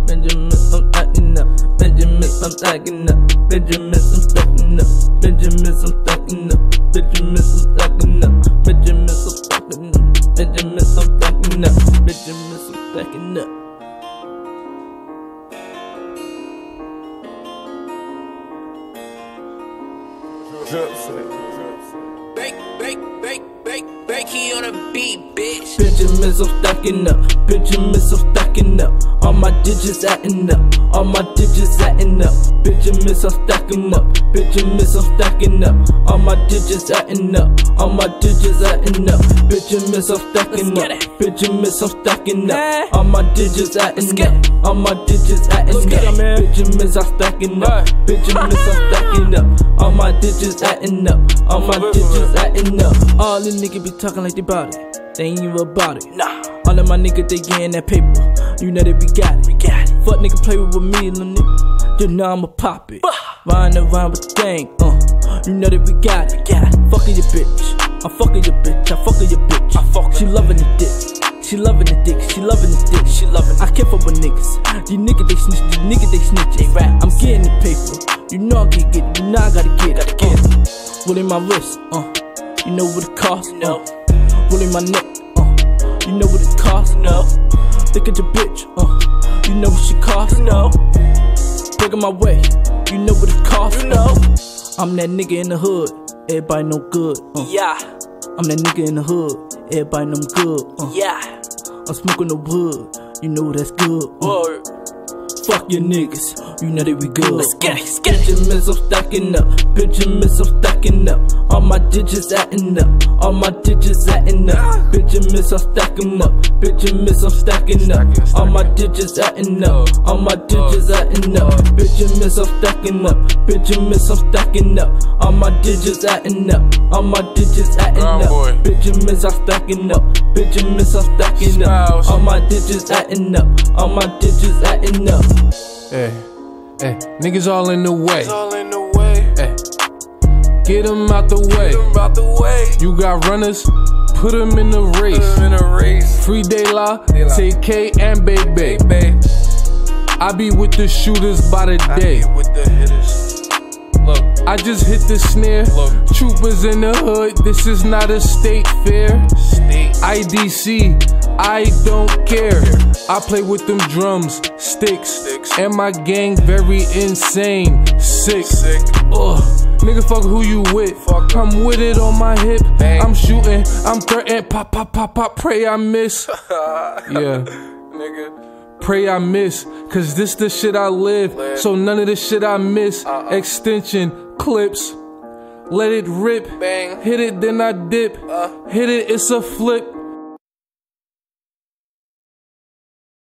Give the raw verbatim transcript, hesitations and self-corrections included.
Benjamin, I'm stacking up. Benjamin, I'm stacking up. Benjamin, I'm stacking up. Benjamin, I'm stacking up. Benjamin, I'm stacking up. Benjamin, I'm stacking up. Benjamin, I'm stacking up. Benjamin, I'm stacking up. Bake, bake, bake, bake, bake, he on a beat, bitch. Benjamins, I'm stacking up. Benjamins, I'm stacking up. All my digits adding up. All my digits adding up. Benjamins, I'm stacking up. Benjamins, I'm stacking up. All my digits adding up. All my digits adding up. Benjamins, I'm stacking up. Benjamins, I'm stacking up. All my digits adding up. All my digits adding up. Benjamins, I'm stacking up. Benjamins, I'm stacking up. All my digits adding up. All my digits adding up. All these niggas be talking like they bout it. They ain't even about it. Nah. All of my niggas, they getting that paper. You know that we got it. We got it. Fuck nigga play with me, little nigga. You know I'ma pop it. Riding around with the gang. Uh. You know that we got it. We got it. Fucking your bitch. I'm fucking your bitch. I'm fucking your bitch. I fuck she loving the dick. She loving the dick. She loving the dick. She loving. I can't fuck with niggas. These niggas they snitch. These niggas they snitches. I'm getting the paper. You know I can get it. You know I gotta get it. Gotta get it. Rolling my wrist. Uh. You know what it costs. Uh. Rolling my neck. You know what it costs, no. Look at your bitch, uh. You know what she costs, no. Breaking my way, you know what it costs, you know. I'm that nigga in the hood, everybody know good, uh. Yeah. I'm that nigga in the hood, everybody know I'm good, uh. Yeah. I'm smoking the wood, you know that's good, uh. Fuck your niggas, you know that we good. Let's get it, let's get it. Benjamins, I'm stacking up. Benjamins, I'm stacking up. All my digits adding up. All my digits adding up. Benjamins, I'm stacking up. Benjamins, I'm stacking up. All my digits adding up. All my digits adding up. Benjamins, I'm stacking up. Benjamins, I'm stacking up. All my digits adding up. All my digits adding up. Benjamins, I'm stacking up. Benjamins, I'm stacking up. All my digits adding up. All my digits adding up. Hey, hey, niggas all in the way. All in the way. Hey, get them out the way. Get 'em out the way. You got runners, put them in the race. Put 'em in a race. Free De La, Take K and Baby. Baby. I be with the shooters by the day. I be with the hitters. Look, I just hit the snare. Look. Troopers in the hood, this is not a state fair. state. I D C, I don't care. I play with them drums, sticks, Sticks. and my gang very insane. Sick, Sick. ugh. Nigga, fuck who you with. Fuck. I'm with it on my hip. Bang. I'm shooting, I'm threatening. Pop, pop, pop, pop. Pray I miss. Yeah. Nigga. Pray I miss, cause this the shit I live, Live. so none of the shit I miss. Uh-uh. Extension, clips, let it rip. Bang. Hit it, then I dip. Uh. Hit it, it's a flip.